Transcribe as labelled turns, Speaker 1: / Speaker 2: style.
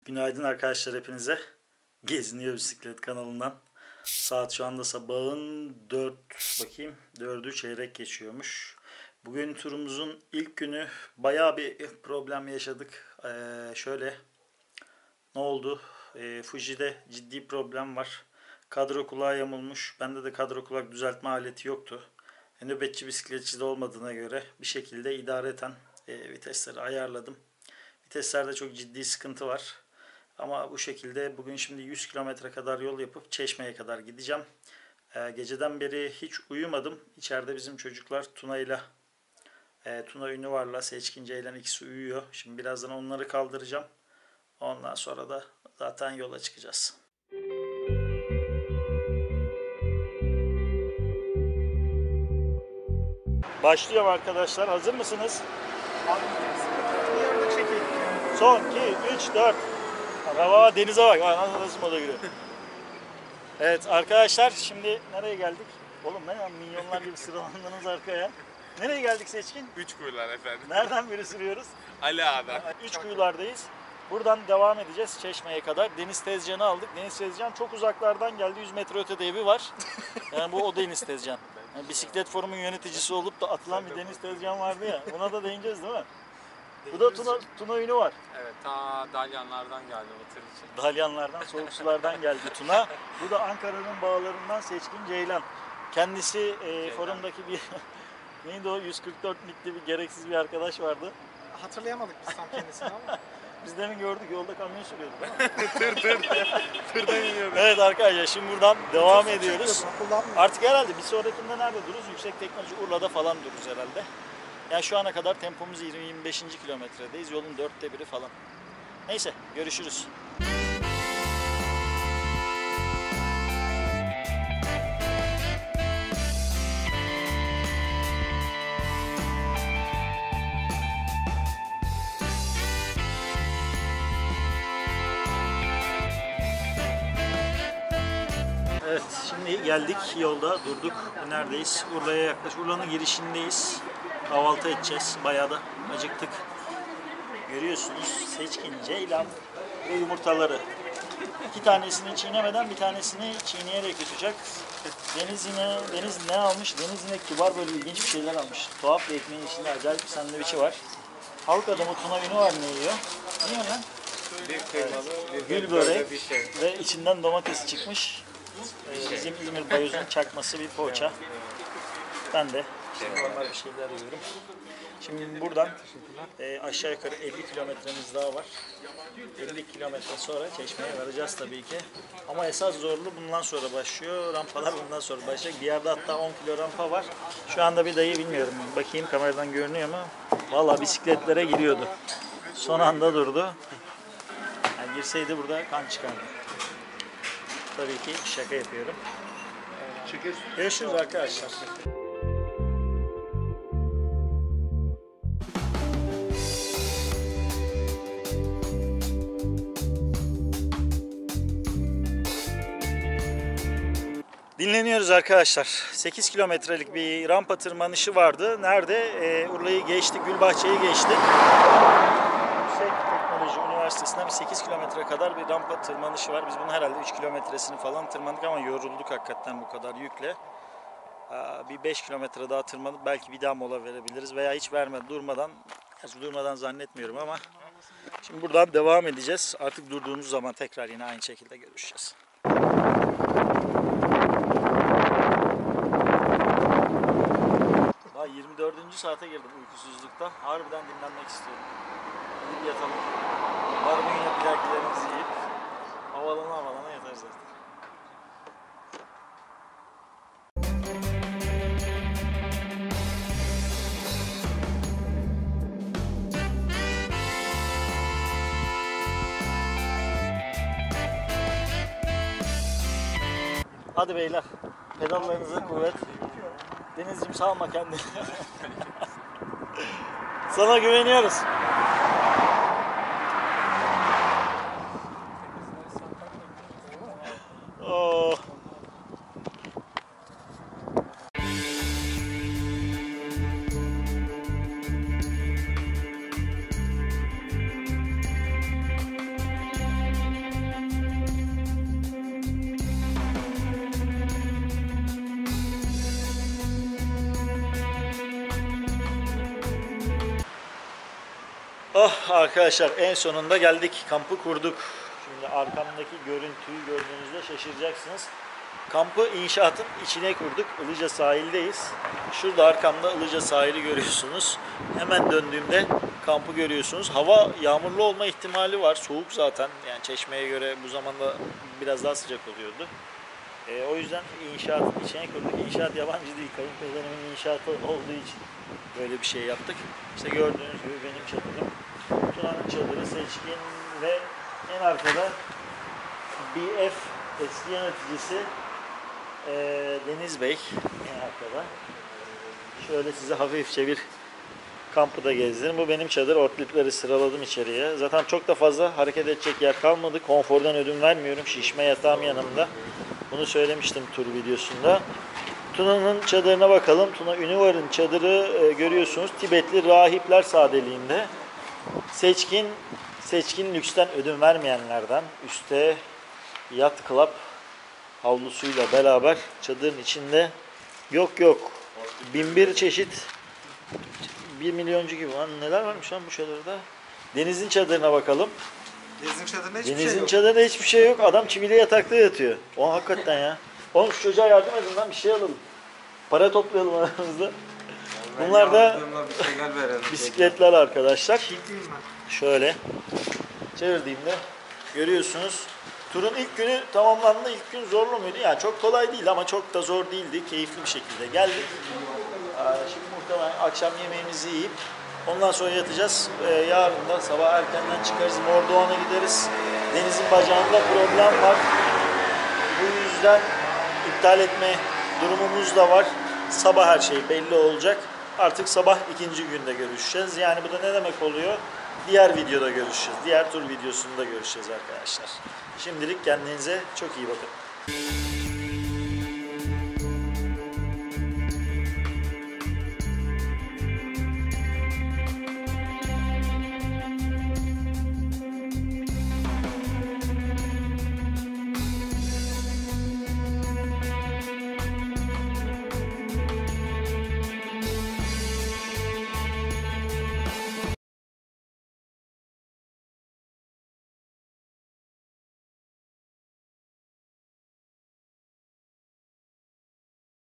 Speaker 1: Günaydın arkadaşlar hepinize. Geziniyor Bisiklet kanalından. Saat şu anda sabahın 4'ü çeyrek geçiyormuş. Bugün turumuzun ilk günü bayağı bir problem yaşadık. Şöyle ne oldu? Fuji'de ciddi problem var. Kadro kulağı yamulmuş. Bende de kadro kulak düzeltme aleti yoktu. Nöbetçi bisikletçi de olmadığına göre bir şekilde idareten vitesleri ayarladım. Viteslerde çok ciddi sıkıntı var. Ama bu şekilde bugün şimdi 100 kilometre kadar yol yapıp Çeşme'ye kadar gideceğim. Geceden beri hiç uyumadım. İçeride bizim çocuklar Tuna Ünlüvar'la Seçkin Ceylan ikisi uyuyor. Şimdi birazdan onları kaldıracağım. Ondan sonra da zaten yola çıkacağız. Başlıyorum arkadaşlar. Hazır mısınız? Son 2, 3, 4. Araba denize bak. Nasıl moda giriyor. Evet arkadaşlar şimdi nereye geldik? Oğlum ne ya, milyonlar gibi sıralandınız arkaya. Nereye geldik Seçkin?
Speaker 2: Üçkuyular efendim.
Speaker 1: Nereden beri sürüyoruz?
Speaker 2: Ali Ağa'dan.
Speaker 1: Üçkuyulardayız. Buradan devam edeceğiz Çeşme'ye kadar. Deniz Tezcan'ı aldık. Deniz Tezcan çok uzaklardan geldi. 100 metre ötede evi var. Yani bu o Deniz Tezcan. Yani bisiklet forumun yöneticisi olup da atılan bir Deniz Tezcan vardı ya. Buna da değineceğiz değil mi? Bu da Tuna Ünlüvar.
Speaker 2: Evet, ta Dalyanlardan geldi o tır için.
Speaker 1: Dalyanlardan, soğuk sulardan geldi Tuna. Bu da Ankara'nın bağlarından Seçkin Ceylan. Kendisi forumdaki bir neydi o 144 nikli bir gereksiz bir arkadaş vardı.
Speaker 3: Hatırlayamadık biz tam kendisini ama.
Speaker 1: Biz demin gördük yolda kamyon sürüyordu değil mi?
Speaker 2: Tırdan iniyordu.
Speaker 1: Evet arkadaşlar şimdi buradan devam ediyoruz. Artık herhalde bir sonrakinde nerede dururuz? Yüksek Teknoloji Urla'da falan dururuz herhalde. Yani şu ana kadar tempomuz 20-25. kilometredeyiz. Yolun 1/4 falan. Neyse görüşürüz. Evet şimdi geldik yolda durduk. Neredeyiz? Urla'ya Urla'nın girişindeyiz. Kahvaltı edeceğiz. Bayağı da acıktık. Görüyorsunuz Seçkin Ceylan ve yumurtaları. 2 tanesini çiğnemeden bir tanesini çiğneyerek yutacak. Deniz ne almış? Deniz yine kibar böyle ilginç bir şeyler almış. Tuhaf bir ekmeğin içinde acayip bir sandviçi var. Halk adamı Tuna Ünlüvar ne yiyor? Ne yiyor lan?
Speaker 2: Bir kıymalı,
Speaker 1: Gül börek ve içinden domates çıkmış. Bizim İzmir Bayoz'un çakması bir poğaça. Ben de normal bir şeyler yiyorum. Şimdi buradan aşağı yukarı 50 kilometremiz daha var. 50 kilometre sonra Çeşme'ye varacağız tabii ki. Ama esas zorlu bundan sonra başlıyor. Rampalar bundan sonra başlayacak. Bir yerde hatta 10 kilo rampa var. Şu anda bir dayı bilmiyorum. Bakayım kameradan görünüyor mu? Vallahi bisikletlere giriyordu. Son anda durdu. Yani girseydi burada kan çıkardı. Tabii ki şaka yapıyorum. Görüşürüz arkadaşlar. Dinleniyoruz arkadaşlar. 8 kilometrelik bir rampa tırmanışı vardı. Nerede? Urla'yı geçtik, Gülbahçe'yi geçtik. Yüksek Teknoloji Üniversitesi'nden bir 8 kilometre kadar bir rampa tırmanışı var. Biz bunun herhalde 3 kilometresini falan tırmandık ama yorulduk hakikaten bu kadar yükle. Bir 5 kilometre daha tırmanıp belki bir daha mola verebiliriz veya hiç durmadan zannetmiyorum ama şimdi buradan devam edeceğiz. Artık durduğumuz zaman tekrar yine aynı şekilde görüşeceğiz. Daha 24. saate girdim uykusuzlukta. Harbiden dinlenmek istiyorum. Gidip yatalım. Umarım yine plaklarımızı yiyip havalana yatarız artık. Hadi beyler, pedallarınıza kuvvet. Denizciğim salma kendini. Sana güveniyoruz. Oh. Oh arkadaşlar, en sonunda geldik. Kampı kurduk. Şimdi arkamdaki görüntüyü gördüğünüzde şaşıracaksınız. Kampı inşaatın içine kurduk. Ilıca sahildeyiz. Şurada arkamda Ilıca sahili görüyorsunuz. Hemen döndüğümde kampı görüyorsunuz. Hava yağmurlu olma ihtimali var. Soğuk zaten. Yani Çeşme'ye göre bu zamanda biraz daha sıcak oluyordu. O yüzden inşaatın içine kurduk. İnşaat yabancı değil. Kayınpederimin inşaatı olduğu için böyle bir şey yaptık. İşte gördüğünüz gibi benim çadırım. Tuna'nın çadırı, Seçkin ve en arkada BF eski yöneticisi Deniz Bey en arkada. Şöyle size hafifçe bir kampı da gezdireyim. Bu benim çadır. Ortlipleri sıraladım içeriye. Zaten çok da fazla hareket edecek yer kalmadı. Konfordan ödün vermiyorum. Şişme yatağım yanımda. Bunu söylemiştim tur videosunda. Tuna'nın çadırına bakalım. Tuna Ünivar'ın çadırı görüyorsunuz. Tibetli rahipler sadeliğinde. Seçkin lüksten ödün vermeyenlerden. Üste Yacht Club havlusuyla beraber çadırın içinde yok 1001 çeşit 1 milyoncu gibi lan neler varmış lan bu çadırda. Deniz'in çadırına bakalım.
Speaker 3: Deniz'in çadırında hiçbir şey
Speaker 1: Deniz'in
Speaker 3: yok.
Speaker 1: çadırında hiçbir şey yok. Adam çivili yatakta yatıyor. O hakikaten ya. Oğlum şu çocuğa yardım edin lan, bir şey alalım. Para toplayalım aramızda. Bunlar da
Speaker 2: bir şeyler verelim.
Speaker 1: bisikletler arkadaşlar.
Speaker 3: Çiftliğim ben.
Speaker 1: Şöyle çevirdiğimde görüyorsunuz. Turun ilk günü tamamlandı. İlk gün zorlu muydu? Yani çok kolay değildi ama çok da zor değildi. Keyifli bir şekilde geldik. Şimdi muhtemelen akşam yemeğimizi yiyip ondan sonra yatacağız. Yarın da sabah erkenden çıkarız. Mordoğan'a gideriz. Denizin bacağında problem var. Bu yüzden iptal etme durumumuz da var. Sabah her şey belli olacak. Artık sabah ikinci günde görüşeceğiz. Yani bu da ne demek oluyor? Diğer videoda görüşeceğiz. Diğer tur videosunda görüşeceğiz arkadaşlar. Şimdilik kendinize çok iyi bakın.